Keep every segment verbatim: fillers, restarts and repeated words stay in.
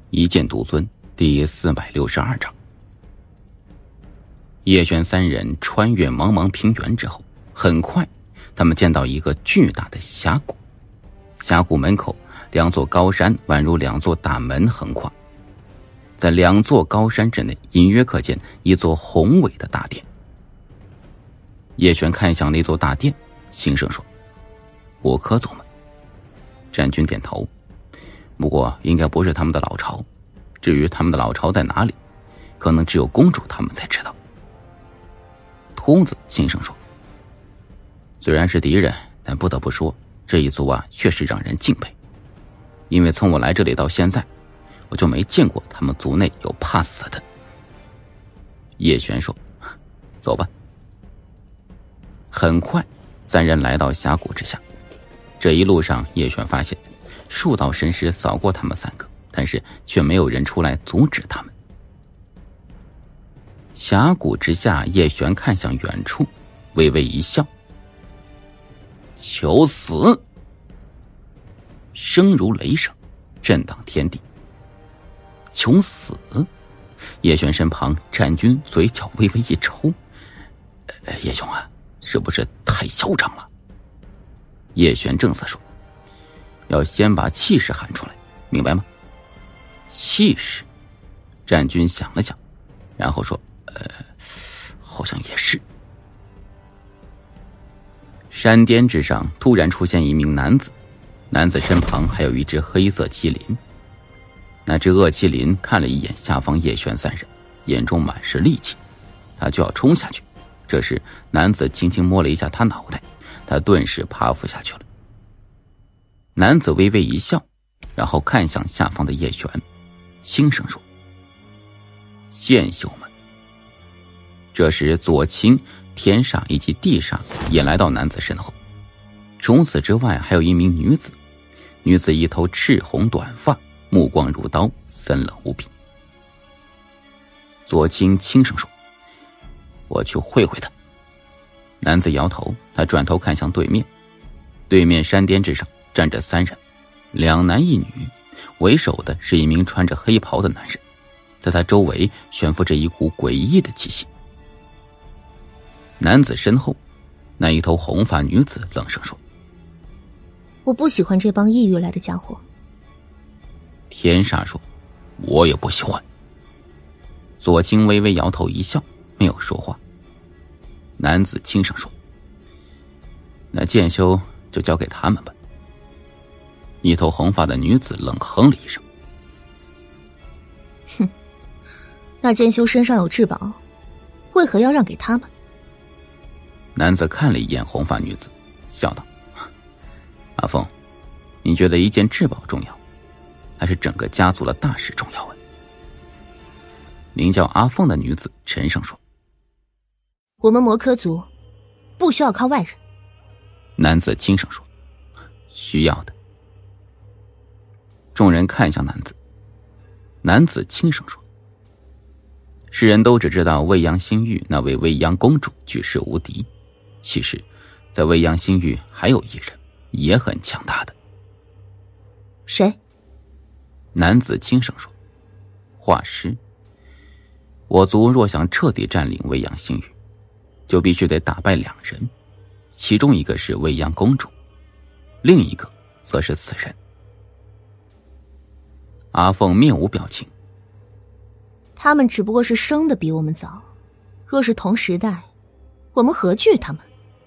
一剑独尊第四百六十二章。叶璇三人穿越茫茫平原之后，很快他们见到一个巨大的峡谷。峡谷门口两座高山宛如两座大门横跨，在两座高山之内隐约可见一座宏伟的大殿。叶璇看向那座大殿，轻声说：“我科族们。”战军点头，不过应该不是他们的老巢，至于他们的老巢在哪里，可能只有公主他们才知道。秃子轻声说：“虽然是敌人，但不得不说，这一族啊，确实让人敬佩。因为从我来这里到现在，我就没见过他们族内有怕死的。”叶璇说：“走吧。”很快，三人来到峡谷之下。这一路上，叶璇发现数道神识扫过他们三个，但是却没有人出来阻止他们。峡谷之下，叶璇看向远处，微微一笑：“求死！”声如雷声，震荡天地。求死！叶璇身旁战军嘴角微微一抽：“呃、叶兄啊，是不是太嚣张了？”叶璇正色说：“要先把气势喊出来，明白吗？”气势。战军想了想，然后说：“呃，好像也是。”山巅之上突然出现一名男子，男子身旁还有一只黑色麒麟。那只恶麒麟看了一眼下方叶璇三人，眼中满是戾气，他就要冲下去。这时男子轻轻摸了一下他脑袋，他顿时趴伏下去了。男子微微一笑，然后看向下方的叶璇，轻声说：“剑修们。”这时左青、天煞以及地煞也来到男子身后。除此之外，还有一名女子，女子一头赤红短发，目光如刀，森冷无比。左青轻声说：“我去会会他。”男子摇头，他转头看向对面，对面山巅之上站着三人，两男一女，为首的是一名穿着黑袍的男人，在他周围悬浮着一股诡异的气息。男子身后，那一头红发女子冷声说：“ 我不喜欢这帮异域来的家伙。” 天煞说：“我也不喜欢。”左青微微摇头一笑，没有说话。男子轻声说：“那剑修就交给他们吧。”一头红发的女子冷哼了一声：“ 哼，那剑修身上有至宝，为何要让给他们？” 男子看了一眼红发女子，笑道：“阿凤，你觉得一件至宝重要，还是整个家族的大事重要啊？”名叫阿凤的女子沉声说：“ 我们魔科族不需要靠外人。” 男子轻声说：“需要的。”众人看向男子，男子轻声说：“世人都只知道未央星域那位未央公主举世无敌，其实在未央星域还有一人也很强大的。”“ 谁？” 男子轻声说：“画师。我族若想彻底占领未央星域，就必须得打败两人，其中一个是未央公主，另一个则是此人。”阿凤面无表情：“ 他们只不过是生的比我们早，若是同时代，我们何惧他们？”“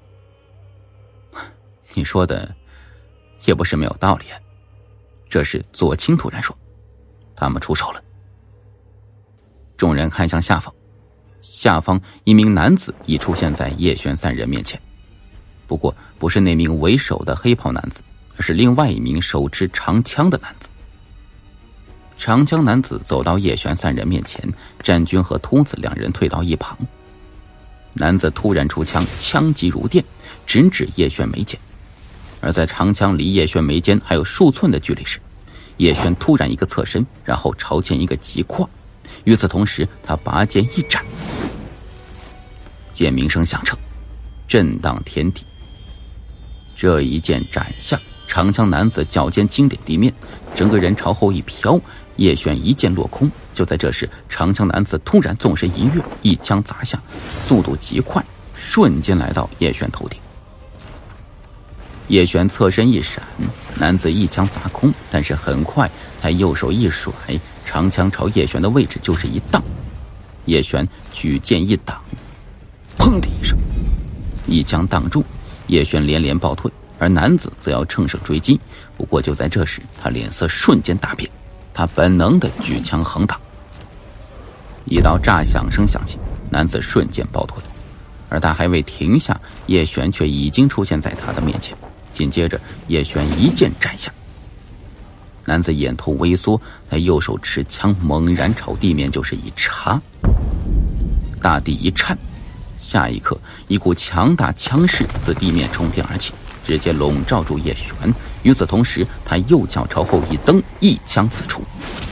你说的也不是没有道理。”这时左青突然说：“他们出手了。”众人看向下方，下方一名男子已出现在叶璇三人面前，不过不是那名为首的黑袍男子，而是另外一名手持长枪的男子。长枪男子走到叶璇三人面前，战军和秃子两人退到一旁。男子突然出枪，枪击如电，直指叶璇眉间。而在长枪离叶璇眉间还有数寸的距离时，叶璇突然一个侧身，然后朝前一个急跨。与此同时，他拔剑一斩，剑鸣声响彻，震荡天地。这一剑斩下，长枪男子脚尖轻点地面，整个人朝后一飘， 叶璇一剑落空。就在这时，长枪男子突然纵身一跃，一枪砸下，速度极快，瞬间来到叶璇头顶。叶璇侧身一闪，男子一枪砸空，但是很快他右手一甩，长枪朝叶璇的位置就是一荡。叶璇举剑一挡，砰的一声，一枪挡住，叶璇连连暴退，而男子则要乘胜追击。不过就在这时，他脸色瞬间大变，他本能的举枪横挡。一道炸响声响起，男子瞬间暴退，而他还未停下，叶璇却已经出现在他的面前。紧接着，叶璇一剑斩下，男子眼头微缩，他右手持枪猛然朝地面就是一插，大地一颤，下一刻，一股强大枪势自地面冲天而起，直接笼罩住叶璇。与此同时，他右脚朝后一蹬，一枪刺出，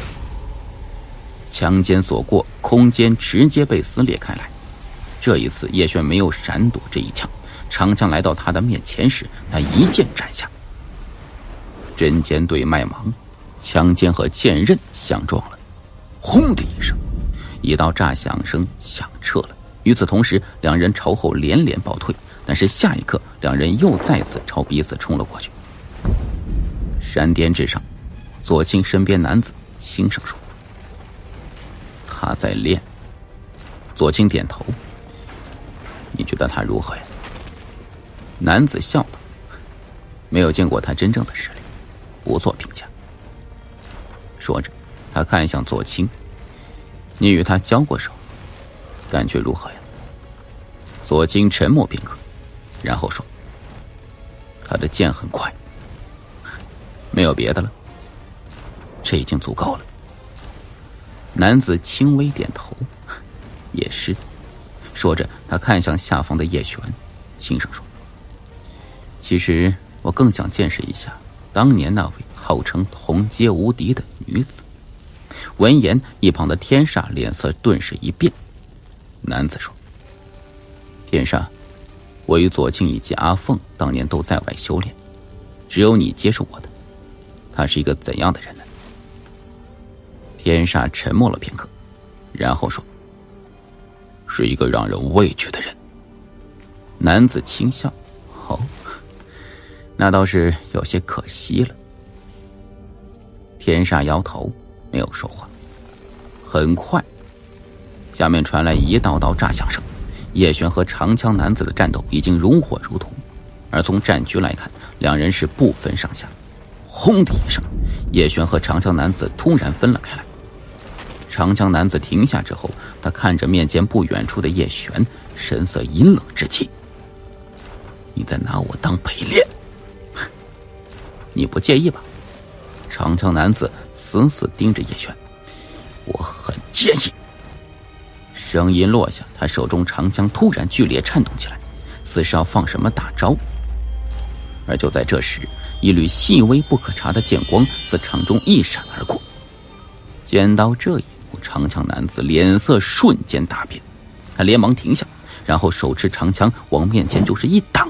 枪尖所过，空间直接被撕裂开来。这一次，叶璇没有闪躲这一枪，长枪来到他的面前时，他一剑斩下。针尖对麦芒，枪尖和剑刃相撞了，轰的一声，一道炸响声响彻了。与此同时，两人朝后连连暴退，但是下一刻，两人又再次朝彼此冲了过去。山巅之上，左青身边男子轻声说：“他在练。”左青点头：“你觉得他如何呀？”男子笑道：“没有见过他真正的实力，不做评价。”说着，他看向左青：“你与他交过手，感觉如何呀？”左青沉默片刻，然后说：“他的剑很快，没有别的了，这已经足够了。”男子轻微点头：“也是。”说着，他看向下方的叶璇，轻声说：“其实我更想见识一下当年那位号称同阶无敌的女子。”闻言，一旁的天煞脸色顿时一变。男子说：“天煞，我与左青以及阿凤当年都在外修炼，只有你接受我的。他是一个怎样的人呢？”天煞沉默了片刻，然后说：“是一个让人畏惧的人。”男子轻笑：“哦，那倒是有些可惜了。”天煞摇头，没有说话。很快，下面传来一道道炸响声，叶璇和长枪男子的战斗已经如火如荼，而从战局来看，两人是不分上下。轰的一声，叶璇和长枪男子突然分了开来。长枪男子停下之后，他看着面前不远处的叶璇，神色阴冷至极：“你在拿我当陪练？你不介意吧？”长枪男子死死盯着叶璇：“我很介意。”声音落下，他手中长枪突然剧烈颤动起来，似是要放什么大招。而就在这时，一缕细微不可察的剑光自场中一闪而过。见到这一幕，长枪男子脸色瞬间大变，他连忙停下，然后手持长枪往面前就是一挡。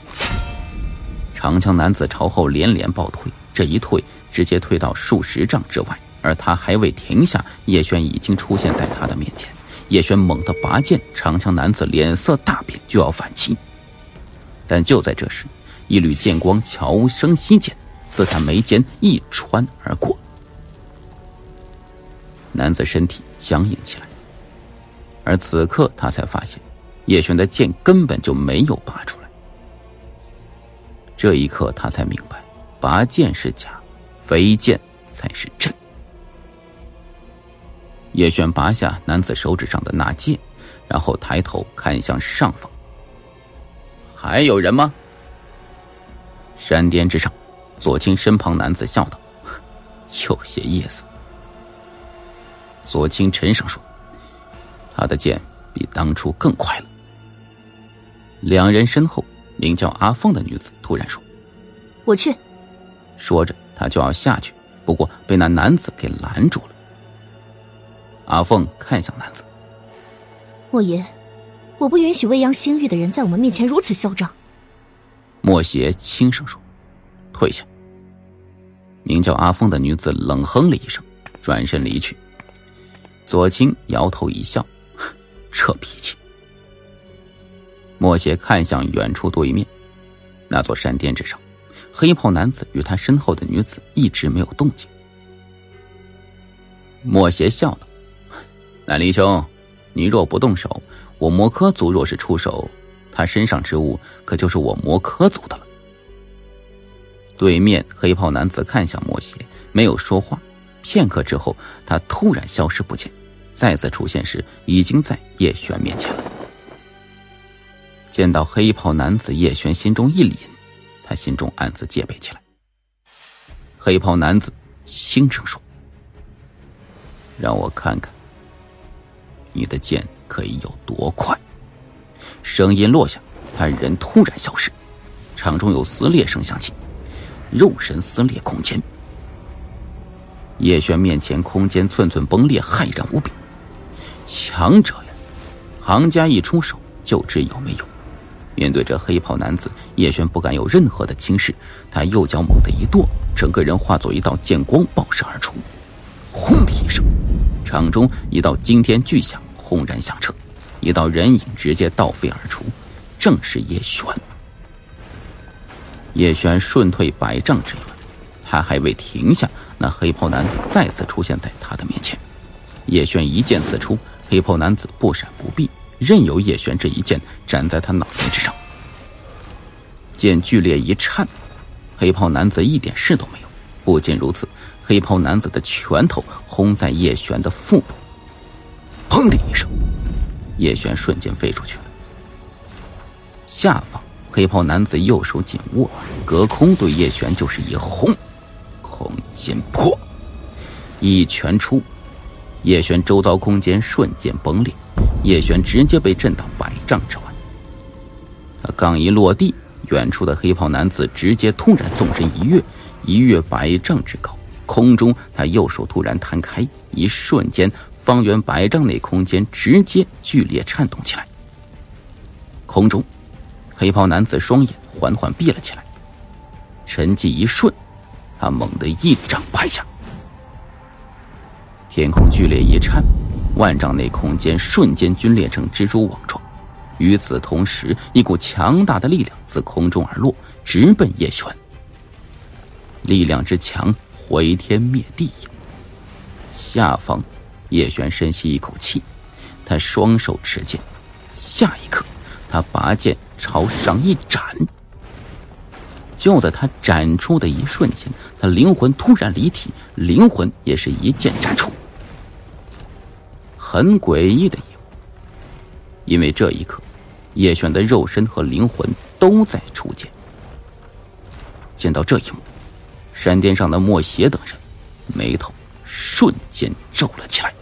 长枪男子朝后连连暴退，这一退直接退到数十丈之外，而他还未停下，叶璇已经出现在他的面前。叶璇猛地拔剑，长枪男子脸色大变，就要反击。但就在这时，一缕剑光悄声息减，自他眉间一穿而过。男子身体僵硬起来，而此刻他才发现，叶璇的剑根本就没有拔出来。这一刻他才明白，拔剑是假，飞剑才是真。叶璇拔下男子手指上的那剑，然后抬头看向上方。还有人吗？山巅之上，左青身旁男子笑道：“有些意思。”左青沉声说：“他的剑比当初更快了。”两人身后，名叫阿凤的女子突然说：“ 我去。” 说着，她就要下去，不过被那男子给拦住了。阿凤看向男子：“ 莫言，我不允许未央仙域的人在我们面前如此嚣张。” 莫邪轻声说：“退下。”名叫阿凤的女子冷哼了一声， 转身离去。左青摇头一笑，这脾气。莫邪看向远处对面那座山巅之上，黑袍男子与他身后的女子一直没有动静。莫邪笑道：南离兄，你若不动手，我魔科族若是出手，他身上之物可就是我魔科族的了。对面黑袍男子看向莫邪，没有说话。片刻之后，他突然消失不见，再次出现时已经在叶璇面前了。见到黑袍男子，叶璇心中一凛，他心中暗自戒备起来。黑袍男子轻声说：让我看看你的剑可以有多快。声音落下，他人突然消失，场中有撕裂声响起，肉身撕裂空间。叶璇面前空间寸寸崩裂，骇然无比。强者呀，行家一出手就知有没有。面对这黑袍男子，叶璇不敢有任何的轻视，他右脚猛地一跺，整个人化作一道剑光爆射而出。轰的一声，场中一道惊天巨响轰然响彻，一道人影直接倒飞而出，正是叶璇。叶璇瞬退百丈之远，他还未停下，那黑袍男子再次出现在他的面前。叶璇一剑刺出，黑袍男子不闪不避，任由叶璇这一剑斩在他脑袋之上。剑剧烈一颤，黑袍男子一点事都没有。不仅如此，黑袍男子的拳头轰在叶璇的腹部，砰的一声，叶璇瞬间飞出去了。下方黑袍男子右手紧握，隔空对叶璇就是一轰，空间破，一拳出，叶璇周遭空间瞬间崩裂，叶璇直接被震到百丈之外。他刚一落地，远处的黑袍男子直接突然纵身一跃，一跃百丈之高。空中他右手突然弹开，一瞬间方圆百丈内空间直接剧烈颤动起来。空中黑袍男子双眼缓缓闭了起来，沉寂一瞬，他猛地一掌拍下，天空剧烈一颤，万丈内空间瞬间皲裂成蜘蛛网状。与此同时，一股强大的力量自空中而落，直奔叶璇。力量之强，毁天灭地呀！下方，叶璇深吸一口气，他双手持剑，下一刻，他拔剑朝上一斩。就在他斩出的一瞬间，他灵魂突然离体，灵魂也是一剑斩出。很诡异的一幕，因为这一刻，叶璇的肉身和灵魂都在出剑。见到这一幕，山巅上的莫邪等人眉头瞬间皱了起来。